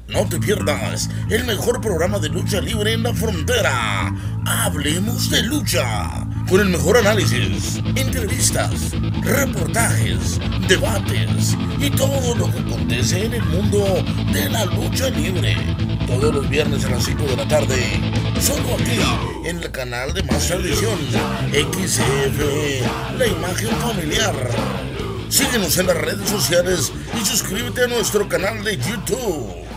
No te pierdas el mejor programa de lucha libre en la frontera. Hablemos de lucha. Con el mejor análisis, entrevistas, reportajes, debates y todo lo que acontece en el mundo de la lucha libre. Todos los viernes a las 5 de la tarde, solo aquí en el canal de Más Tradición, XF, la imagen familiar. Síguenos en las redes sociales y suscríbete a nuestro canal de YouTube.